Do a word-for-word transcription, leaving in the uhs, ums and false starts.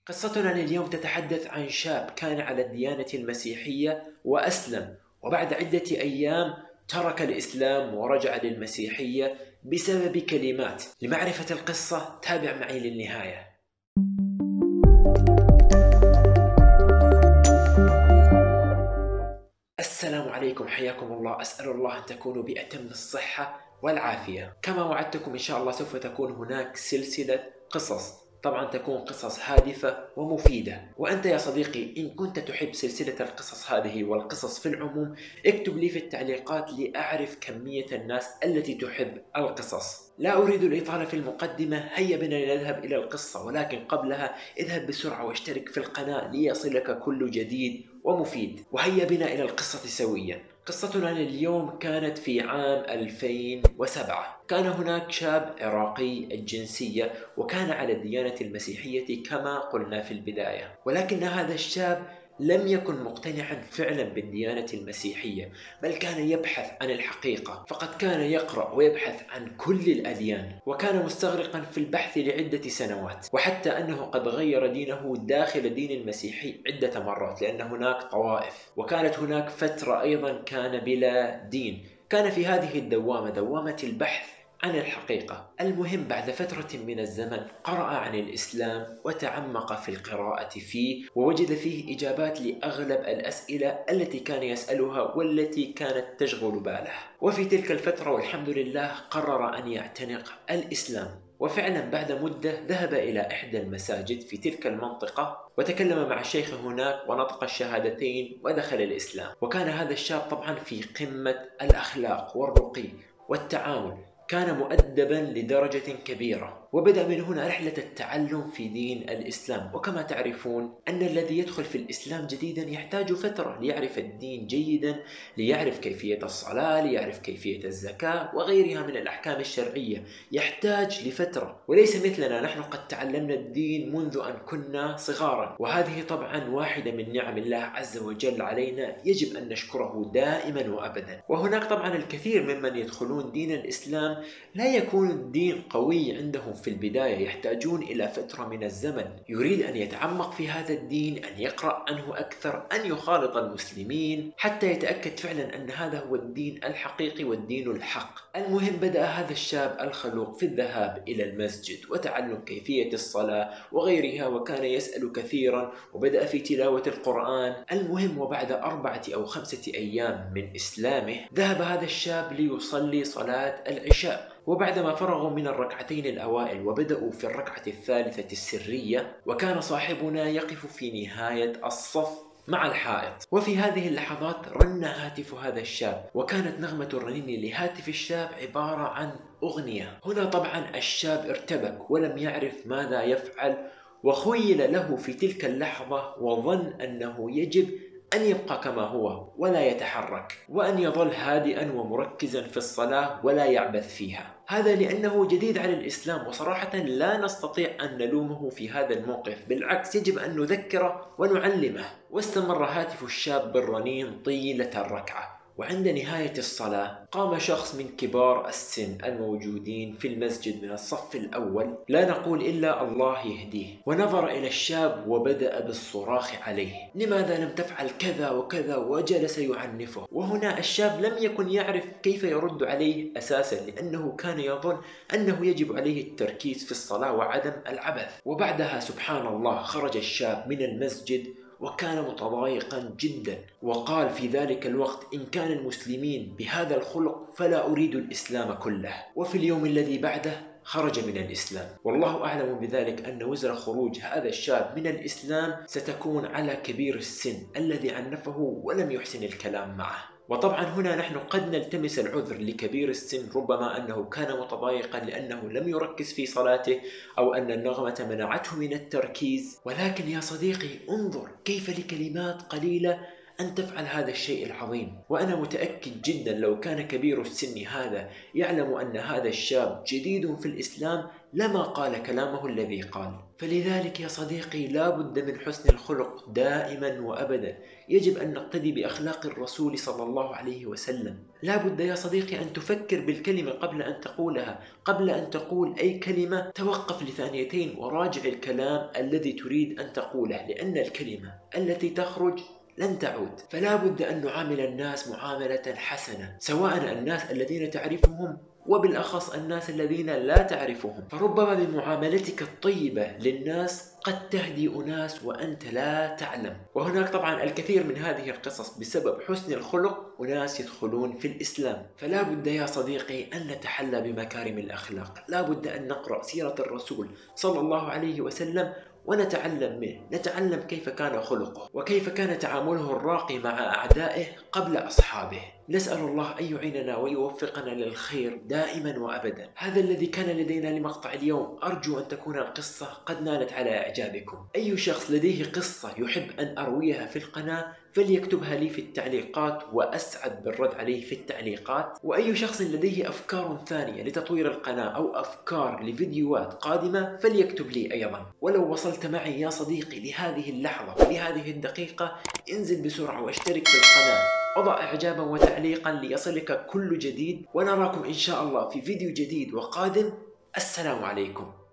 قصتنا لليوم تتحدث عن شاب كان على الديانة المسيحية وأسلم، وبعد عدة أيام ترك الإسلام ورجع للمسيحية بسبب كلمات. لمعرفة القصة تابع معي للنهاية. السلام عليكم، حياكم الله. أسأل الله أن تكونوا بأتم الصحة والعافية. كما وعدتكم إن شاء الله سوف تكون هناك سلسلة قصص، طبعا تكون قصص هادفة ومفيدة. وأنت يا صديقي إن كنت تحب سلسلة القصص هذه والقصص في العموم اكتب لي في التعليقات لأعرف كمية الناس التي تحب القصص. لا أريد الإطالة في المقدمة، هيا بنا نذهب إلى القصة، ولكن قبلها اذهب بسرعة واشترك في القناة ليصلك كل جديد ومفيد. وهيا بنا إلى القصة سويا. قصتنا لليوم كانت في عام ألفين وسبعة. كان هناك شاب عراقي الجنسية وكان على الديانة المسيحية كما قلنا في البداية، ولكن هذا الشاب لم يكن مقتنعا فعلا بالديانة المسيحية، بل كان يبحث عن الحقيقة. فقد كان يقرأ ويبحث عن كل الأديان، وكان مستغرقا في البحث لعدة سنوات، وحتى أنه قد غير دينه داخل دين المسيحي عدة مرات، لأن هناك طوائف، وكانت هناك فترة أيضا كان بلا دين. كان في هذه الدوامة، دوامة البحث عن الحقيقة. المهم بعد فترة من الزمن قرأ عن الإسلام وتعمق في القراءة فيه، ووجد فيه إجابات لأغلب الأسئلة التي كان يسألها والتي كانت تشغل باله. وفي تلك الفترة والحمد لله قرر أن يعتنق الإسلام. وفعلا بعد مدة ذهب إلى إحدى المساجد في تلك المنطقة وتكلم مع الشيخ هناك ونطق الشهادتين ودخل الإسلام. وكان هذا الشاب طبعا في قمة الأخلاق والرقي والتعامل، كان مؤدبا لدرجة كبيرة، وبدأ من هنا رحلة التعلم في دين الإسلام. وكما تعرفون أن الذي يدخل في الإسلام جديدا يحتاج فترة ليعرف الدين جيدا، ليعرف كيفية الصلاة، ليعرف كيفية الزكاة وغيرها من الأحكام الشرعية، يحتاج لفترة. وليس مثلنا، نحن قد تعلمنا الدين منذ أن كنا صغارا، وهذه طبعا واحدة من نعم الله عز وجل علينا يجب أن نشكره دائما وأبدا. وهناك طبعا الكثير ممن يدخلون دين الإسلام لا يكون الدين قوي عندهم في البداية، يحتاجون إلى فترة من الزمن، يريد أن يتعمق في هذا الدين، أن يقرأ عنه أكثر، أن يخالط المسلمين حتى يتأكد فعلا أن هذا هو الدين الحقيقي والدين الحق. المهم بدأ هذا الشاب الخلوق في الذهاب إلى المسجد وتعلم كيفية الصلاة وغيرها، وكان يسأل كثيرا وبدأ في تلاوة القرآن. المهم وبعد أربعة أو خمسة أيام من إسلامه ذهب هذا الشاب ليصلي صلاة العشاء، وبعدما فرغوا من الركعتين الأوائل وبدأوا في الركعة الثالثة السرية، وكان صاحبنا يقف في نهاية الصف مع الحائط. وفي هذه اللحظات رن هاتف هذا الشاب، وكانت نغمة الرنين لهاتف الشاب عبارة عن أغنية. هنا طبعا الشاب ارتبك ولم يعرف ماذا يفعل، وخيل له في تلك اللحظة وظن أنه يجب أن يبقى كما هو ولا يتحرك، وأن يظل هادئا ومركزا في الصلاة ولا يعبث فيها. هذا لأنه جديد على الإسلام، وصراحة لا نستطيع أن نلومه في هذا الموقف، بالعكس يجب أن نذكره ونعلمه. واستمر هاتف الشاب بالرنين طيلة الركعة، وعند نهاية الصلاة قام شخص من كبار السن الموجودين في المسجد من الصف الأول، لا نقول إلا الله يهديه، ونظر إلى الشاب وبدأ بالصراخ عليه: لماذا لم تفعل كذا وكذا؟ وجلس يعنفه. وهنا الشاب لم يكن يعرف كيف يرد عليه أساسا، لأنه كان يظن أنه يجب عليه التركيز في الصلاة وعدم العبث. وبعدها سبحان الله خرج الشاب من المسجد وكان متضايقا جدا، وقال في ذلك الوقت: إن كان المسلمين بهذا الخلق فلا أريد الإسلام كله. وفي اليوم الذي بعده خرج من الإسلام، والله أعلم بذلك أن وزر خروج هذا الشاب من الإسلام ستكون على كبير السن الذي عنفه ولم يحسن الكلام معه. وطبعا هنا نحن قد نلتمس العذر لكبير السن، ربما أنه كان متضايقا لأنه لم يركز في صلاته، أو أن النغمة منعته من التركيز. ولكن يا صديقي انظر كيف لكلمات قليلة أن تفعل هذا الشيء العظيم. وأنا متأكد جدا لو كان كبير السن هذا يعلم أن هذا الشاب جديد في الإسلام لما قال كلامه الذي قال. فلذلك يا صديقي لا بد من حسن الخلق دائما وأبدا. يجب أن نقتدي بأخلاق الرسول صلى الله عليه وسلم. لا بد يا صديقي أن تفكر بالكلمة قبل أن تقولها. قبل أن تقول أي كلمة توقف لثانيتين وراجع الكلام الذي تريد أن تقوله، لأن الكلمة التي تخرج لن تعود. فلا بد أن نعامل الناس معاملة حسنة، سواء الناس الذين تعرفهم وبالأخص الناس الذين لا تعرفهم. فربما بمعاملتك الطيبة للناس قد تهدي أناس وأنت لا تعلم. وهناك طبعا الكثير من هذه القصص بسبب حسن الخلق أناس يدخلون في الإسلام. فلا بد يا صديقي أن نتحلى بمكارم الأخلاق. لا بد أن نقرأ سيرة الرسول صلى الله عليه وسلم ونتعلم منه، نتعلم كيف كان خلقه وكيف كان تعامله الراقي مع أعدائه قبل أصحابه. نسأل الله أن يعيننا ويوفقنا للخير دائما وأبدا. هذا الذي كان لدينا لمقطع اليوم. أرجو أن تكون القصة قد نالت على إعجابكم. أي شخص لديه قصة يحب أن أرويها في القناة فليكتبها لي في التعليقات وأسعد بالرد عليه في التعليقات. وأي شخص لديه أفكار ثانية لتطوير القناة أو أفكار لفيديوهات قادمة فليكتب لي أيضا. ولو وصلت معي يا صديقي لهذه اللحظة ولهذه الدقيقة انزل بسرعة واشترك في القناة، وضع إعجابا وتعليقا ليصلك كل جديد، ونراكم إن شاء الله في فيديو جديد وقادم. السلام عليكم.